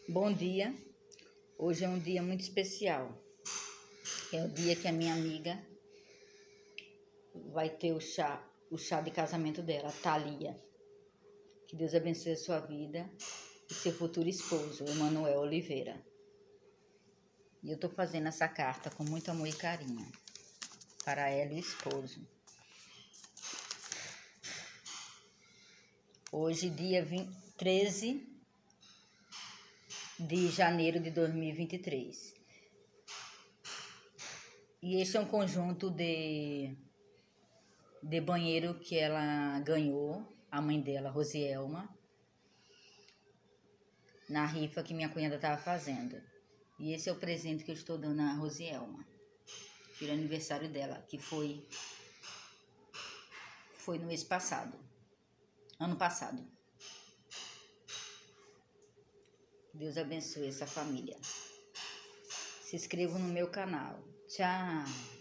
Bom dia, hoje é um dia muito especial, é o dia que a minha amiga vai ter o chá de casamento dela, Thalia. Que Deus abençoe a sua vida e seu futuro esposo, Emanuel Oliveira. E eu tô fazendo essa carta com muito amor e carinho para ela e o esposo. Hoje, dia 13 de janeiro de 2023. E este é um conjunto de banheiro que ela ganhou, a mãe dela, Rosielma, na rifa que minha cunhada estava fazendo. E esse é o presente que eu estou dando a Rosielma, pelo aniversário dela, que foi no mês passado, ano passado. Deus abençoe essa família. Se inscreva no meu canal. Tchau!